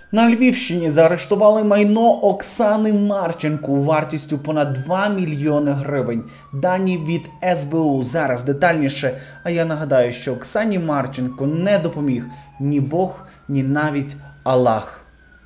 На Львівщині заарештували майно Оксани Марченко вартістю понад 2 мільйони гривень. Дані від СБУ. Зараз детальніше. А я нагадаю, що Оксані Марченко не допоміг ні Бог, ні навіть Аллах.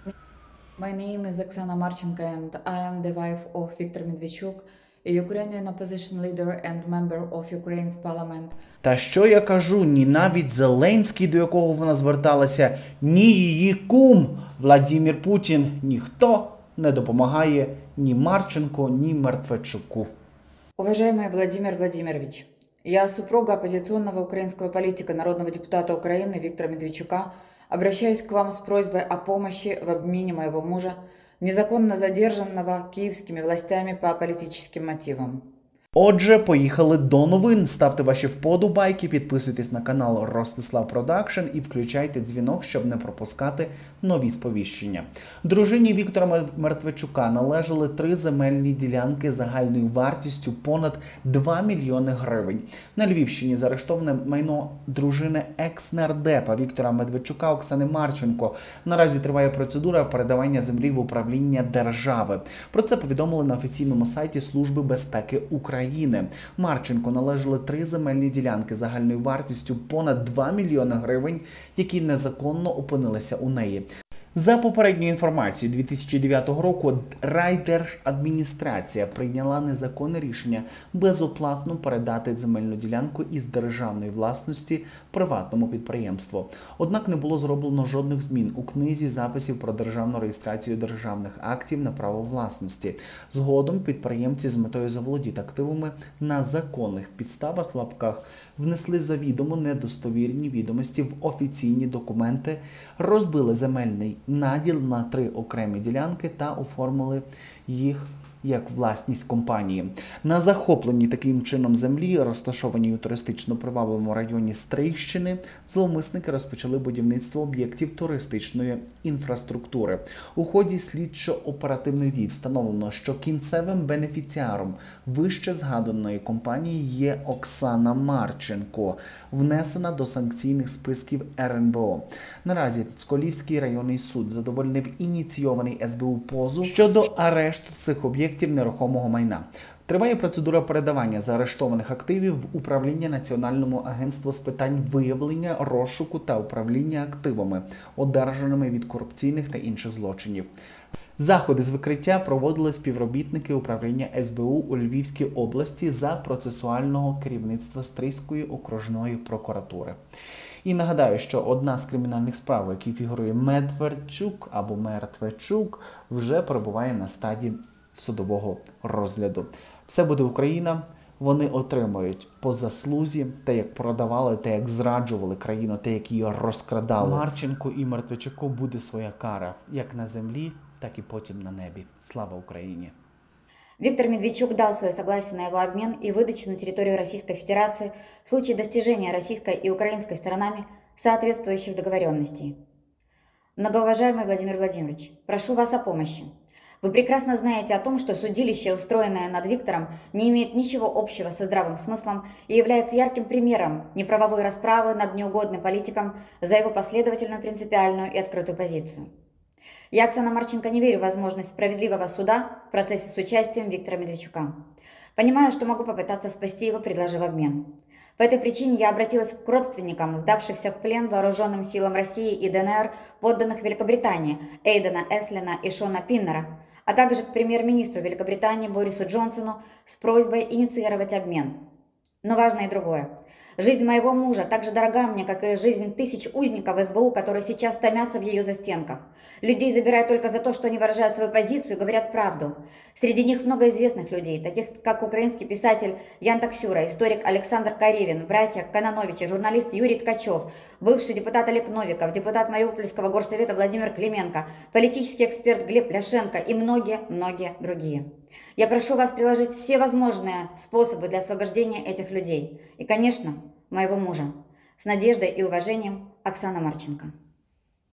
My name is Oksana Marchenko and I am the wife of Viktor Medvedchuk, a Ukrainian opposition leader and member of Ukraine's parliament. Та що я кажу, ні навіть Зеленський, до якого вона зверталася, ні її кум Владимир Путін, ніхто не допомагає ні Марченко, ні Медведчуку. Уважаемый Владимир Владимирович, я супруга оппозиционного украинского политика, народного депутата Украины Виктора Медведчука, обращаюсь к вам с просьбой о помощи в обмене моего мужа, незаконно задержанного киевскими властями по политическим мотивам. Отже, поїхали до новин. Ставте ваші вподобайки, підписуйтесь на канал Ростислав Продакшн і включайте дзвінок, щоб не пропускати нові сповіщення. Дружині Віктора Медведчука належали 3 земельні ділянки загальною вартістю понад 2 мільйони гривень. На Львівщині заарештоване майно дружини екс-нардепа Віктора Медведчука Оксани Марченко. Наразі триває процедура передавання землі в управління держави. Про це повідомили на офіційному сайті Служби безпеки України. Марченко належали 3 земельні ділянки загальною вартістю понад 2 мільйони гривень, які незаконно опинилися у неї. За попередньою інформацією, 2009 року райдержадміністрація прийняла незаконне рішення безоплатно передати земельну ділянку із державної власності приватному підприємству. Однак не було зроблено жодних змін у книзі записів про державну реєстрацію державних актів на право власності. Згодом підприємці з метою заволодіти активами на законних підставах в лапках внесли завідомо недостовірні відомості в офіційні документи, розбили земельний наділ на 3 окремі ділянки та оформили їх як власність компанії. На захопленій таким чином землі, розташованій у туристично привабливому районі Стрийщини, зловмисники розпочали будівництво об'єктів туристичної інфраструктури. У ході слідчо-оперативних дій встановлено, що кінцевим бенефіціаром вище згаданої компанії є Оксана Марченко, внесена до санкційних списків РНБО. Наразі Сколівський районний суд задовольнив ініційований СБУ позов щодо арешту цих об'єктів нерухомого майна. Триває процедура передавання заарештованих активів в управління Національному агентству з питань виявлення, розшуку та управління активами, одержаними від корупційних та інших злочинів. Заходи з викриття проводили співробітники управління СБУ у Львівській області за процесуального керівництва Стрийської окружної прокуратури. І нагадаю, що одна з кримінальних справ, у якій фігурує Медведчук або Мертвечук, вже перебуває на стадії судового розгляду. Все буде Україна. Вони отримають по заслузі те, як продавали, те, як зраджували країну, те, як її розкрадали. Марченку і Мертвечуку буде своя кара, як на землі, так і потім на небі. Слава Україні! Виктор Медведчук дал свое согласие на его обмен и выдачу на территорию Российской Федерации в случае достижения российской и украинской сторонами соответствующих договоренностей. Многоуважаемый Владимир Владимирович, прошу вас о помощи. Вы прекрасно знаете о том, что судилище, устроенное над Виктором, не имеет ничего общего со здравым смыслом и является ярким примером неправовой расправы над неугодным политиком за его последовательную, принципиальную и открытую позицию. Я, Оксана Марченко, не верю в возможность справедливого суда в процессе с участием Виктора Медведчука. Понимаю, что могу попытаться спасти его, предложив обмен. По этой причине я обратилась к родственникам, сдавшихся в плен вооруженным силам России и ДНР, подданных Великобритании, Эйдена Эслина и Шона Пиннера, а также к премьер-министру Великобритании Борису Джонсону с просьбой инициировать обмен. Но важно и другое. Жизнь моего мужа так же дорога мне, как и жизнь тысяч узников СБУ, которые сейчас томятся в ее застенках. Людей забирают только за то, что они выражают свою позицию и говорят правду. Среди них много известных людей, таких как украинский писатель Ян Таксюра, историк Александр Каревин, братья Кононовичи, журналист Юрий Ткачев, бывший депутат Олег Новиков, депутат Мариупольского горсовета Владимир Клименко, политический эксперт Глеб Ляшенко и многие-многие другие. Я прошу вас приложить все возможные способы для освобождения этих людей. И, конечно, моего мужа. С надеждой и уважением, Оксана Марченко.